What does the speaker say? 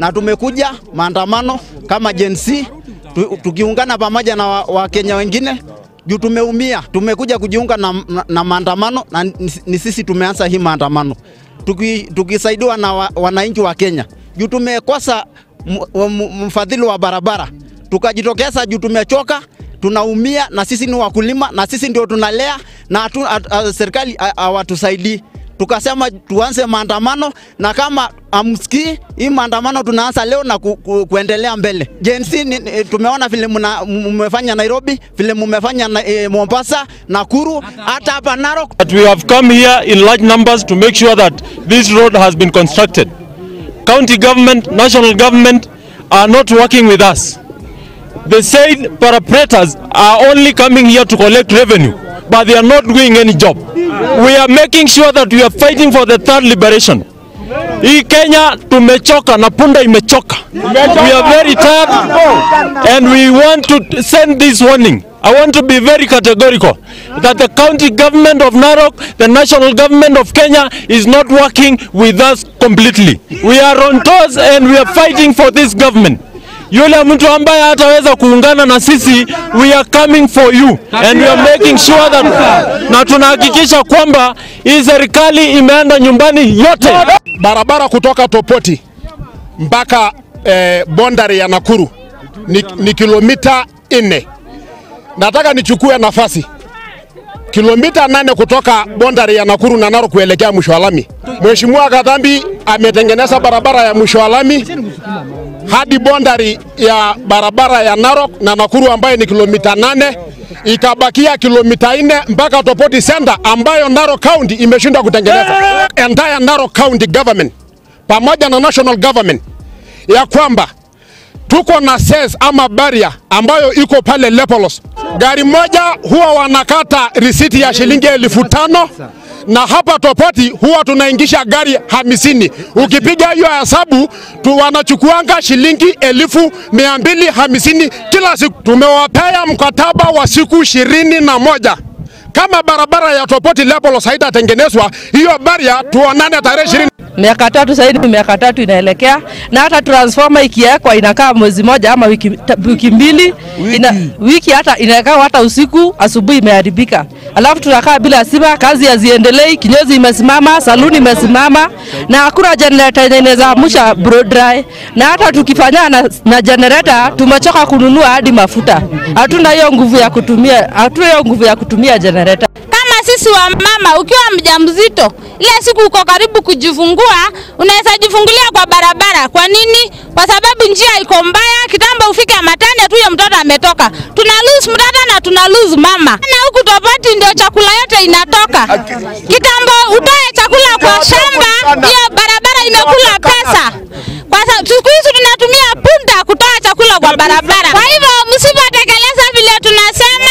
na tumekuja maandamano kama Gen Z tukiungana pamoja na Wakenya wengine juu tumeumia. Tumekuja kujiunga na maandamano na ni sisi tumeanza hii maandamano tukisaidiwa na wananchi wa Kenya juu tumekosa mfadhili wa barabara. Tukajitokeza juu tumechoka, tunaumia, na sisi ni wakulima na sisi ndio tunalea na serikali hawatusaidii. Tukasema tuanze maandamano, na kama amsikii hii maandamano tunaanza leo na kuendelea mbele. Gen Z tumeona vile mmefanya Nairobi, vile mmefanya Mombasa, Nakuru, hata hapa Narok. We have come here in large numbers to make sure that this road has been constructed. County government, national government are not working with us. They say paraprotesters are only coming here to collect revenue, but they are not doing any job. We are making sure that we are fighting for the third liberation. Hii Kenya tumechoka na punda imechoka. We are very tired and we want to send this warning. I want to be very categorical that the county government of Narok, the national government of Kenya is not working with us completely. We are on toes and we are fighting for this government. Yule mtu ambaye hataweza kuungana na sisi, we are coming for you and we are making sure that, na tunahakikisha kwamba hii serikali imeenda nyumbani yote. Barabara kutoka Topoti mpaka boundary ya Nakuru ni kilomita 4. Nataka nichukue nafasi kilomita 8 kutoka boundary ya Nakuru na Narok kuelekea mwisho wa lami. Mheshimiwa Katambi ametengeneza barabara ya mwisho wa lami hadi boundary ya barabara ya Narok na Nakuru ambayo ni kilomita 8, ikabakia kilomita 4 mpaka Topoti Center ambayo Narok County imeshindwa kutengeneza. Entire Narok County government pamoja na national government ya kwamba tuko na cess ama barrier ambayo iko pale Lepolos. Gari moja huwa wanakata risiti ya shilingi 5,000 na hapa Topoti huwa tunaingisha gari 50. Ukipiga hiyo hesabu wanachukuanga shilingi 250 kila siku. Tumewapea mkataba wa siku 21. Kama barabara ya Topoti Lepolos haitatengenezwa, hiyo barrier tuonane tarehe 20. Miaka 3 sasa hivi, miaka 3 inaelekea, na hata transformer ikiwekwa inakaa mwezi moja ama wiki mbili, wiki hata inakaa hata usiku, asubuhi imeharibika. Alafu tunakaa bila stima, kazi haziendelei, kinyozi imesimama, saluni imesimama, na hakuna generator inaweza amsha blow dry. Na hata tukifanya na generator tumechoka kununua hadi mafuta. Hatuna hiyo nguvu ya kutumia generator. Sisi wa mama, ukiwa mjamzito, ile siku uko karibu kujifungua, unaweza jifungulia kwa barabara. Kwa nini? Kwa sababu njia iko mbaya. Kitambo ufike matani tu ya mtoto ametoka. Tuna lose mtoto na tuna lose mama. Na huku Topoti ndio chakula yote inatoka. Kitambo utoe chakula kwa shamba, hiyo barabara imekula pesa. Kwa sababu siku hizi tunatumia punda kutoa chakula kwa barabara. Kwa hivyo msipotekeleza vile tunasema